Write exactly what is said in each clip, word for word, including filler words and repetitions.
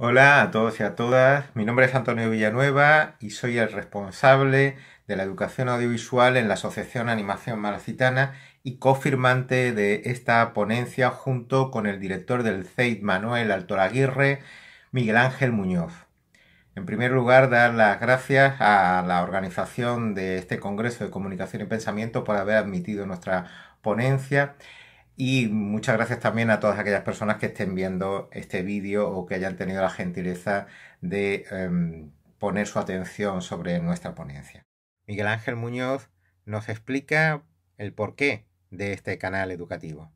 Hola a todos y a todas, mi nombre es Antonio Villanueva y soy el responsable de la educación audiovisual en la Asociación Animación Malacitana y cofirmante de esta ponencia junto con el director del C E I D Manuel Altoraguirre, Miguel Ángel Muñoz. En primer lugar, dar las gracias a la organización de este Congreso de Comunicación y Pensamiento por haber admitido nuestra ponencia. Y muchas gracias también a todas aquellas personas que estén viendo este vídeo o que hayan tenido la gentileza de eh, poner su atención sobre nuestra ponencia. Miguel Ángel Muñoz nos explica el porqué de este canal educativo.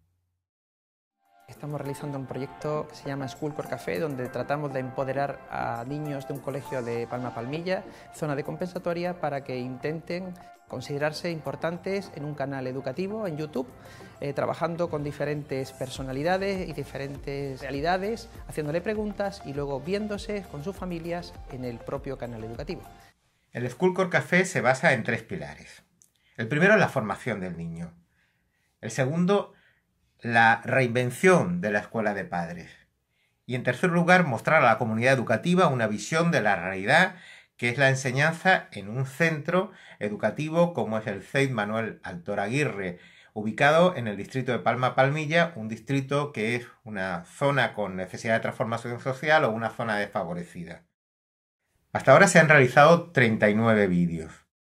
Estamos realizando un proyecto que se llama Schoolcore Café, donde tratamos de empoderar a niños de un colegio de Palma Palmilla, zona de compensatoria, para que intenten considerarse importantes en un canal educativo en YouTube, eh, trabajando con diferentes personalidades y diferentes realidades, haciéndole preguntas y luego viéndose con sus familias en el propio canal educativo. El Schoolcore Café se basa en tres pilares. El primero es la formación del niño. El segundo, la reinvención de la escuela de padres. Y en tercer lugar, mostrar a la comunidad educativa una visión de la realidad que es la enseñanza en un centro educativo como es el C E I D Manuel Altoraguirre, ubicado en el distrito de Palma Palmilla, un distrito que es una zona con necesidad de transformación social o una zona desfavorecida. Hasta ahora se han realizado treinta y nueve vídeos.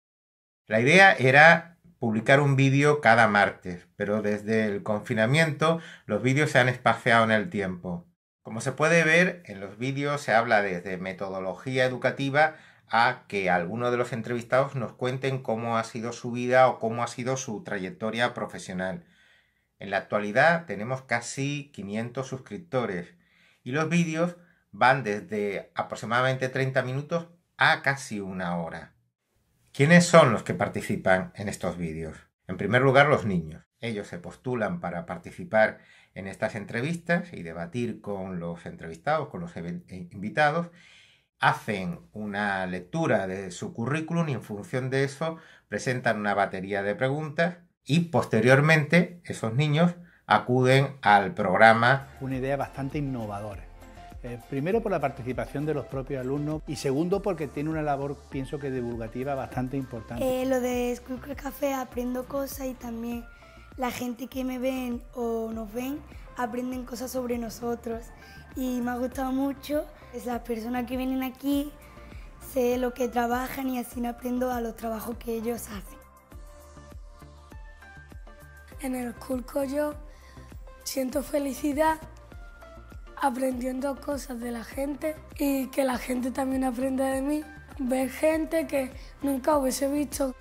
La idea era publicar un vídeo cada martes, pero desde el confinamiento los vídeos se han espaciado en el tiempo. Como se puede ver, en los vídeos se habla desde metodología educativa a que algunos de los entrevistados nos cuenten cómo ha sido su vida o cómo ha sido su trayectoria profesional. En la actualidad tenemos casi quinientos suscriptores y los vídeos van desde aproximadamente treinta minutos a casi una hora. ¿Quiénes son los que participan en estos vídeos? En primer lugar, los niños. Ellos se postulan para participar en estas entrevistas y debatir con los entrevistados, con los invitados. Hacen una lectura de su currículum y en función de eso presentan una batería de preguntas y posteriormente esos niños acuden al programa. Una idea bastante innovadora. Eh, primero por la participación de los propios alumnos y segundo porque tiene una labor, pienso que divulgativa, bastante importante. Eh, lo de Schoolcore Café aprendo cosas y también la gente que me ven o nos ven aprenden cosas sobre nosotros y me ha gustado mucho. Es las personas que vienen aquí, sé lo que trabajan y así aprendo a los trabajos que ellos hacen. En el Schoolcore yo siento felicidad aprendiendo cosas de la gente y que la gente también aprenda de mí, ver gente que nunca hubiese visto.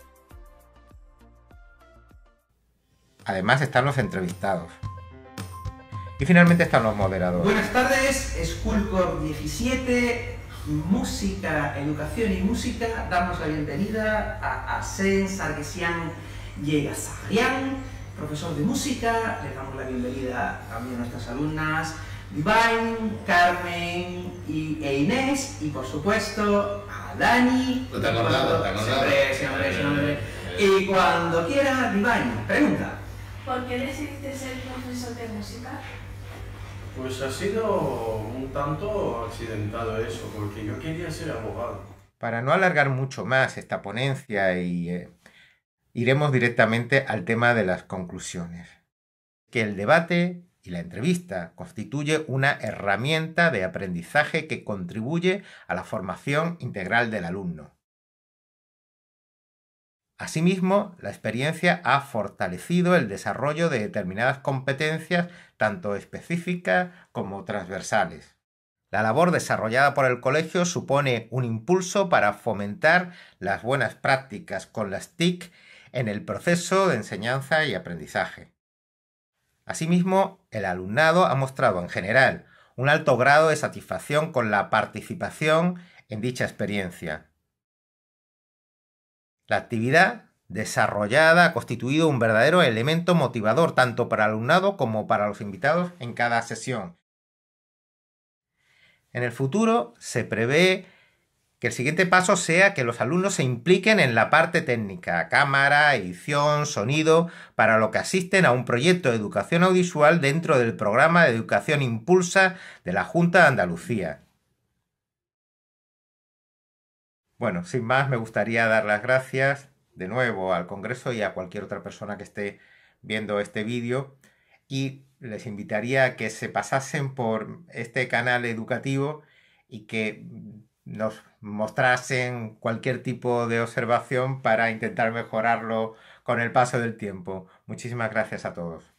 Además están los entrevistados. Y finalmente están los moderadores. Buenas tardes, Schoolcore diecisiete, música, educación y música. Damos la bienvenida a Asen Sargesian Yegasarian, profesor de música. Le damos la bienvenida también a nuestras alumnas Divine, Carmen y, e Inés, y por supuesto a Dani. ¿No te has acordado? ¿Te has acordado? Siempre, siempre, siempre. Y cuando quiera, Divine, pregunta. ¿Por qué decidiste ser profesor de música? Pues ha sido un tanto accidentado eso, porque yo quería ser abogado. Para no alargar mucho más esta ponencia, y, eh, iremos directamente al tema de las conclusiones. Que el debate y la entrevista constituye una herramienta de aprendizaje que contribuye a la formación integral del alumno. Asimismo, la experiencia ha fortalecido el desarrollo de determinadas competencias, tanto específicas como transversales. La labor desarrollada por el colegio supone un impulso para fomentar las buenas prácticas con las T I C en el proceso de enseñanza y aprendizaje. Asimismo, el alumnado ha mostrado en general un alto grado de satisfacción con la participación en dicha experiencia. La actividad desarrollada ha constituido un verdadero elemento motivador tanto para el alumnado como para los invitados en cada sesión. En el futuro se prevé que el siguiente paso sea que los alumnos se impliquen en la parte técnica, cámara, edición, sonido, para lo que asisten a un proyecto de educación audiovisual dentro del programa de Educación Impulsa de la Junta de Andalucía. Bueno, sin más, me gustaría dar las gracias de nuevo al Congreso y a cualquier otra persona que esté viendo este vídeo, y les invitaría a que se pasasen por este canal educativo y que nos mostrasen cualquier tipo de observación para intentar mejorarlo con el paso del tiempo. Muchísimas gracias a todos.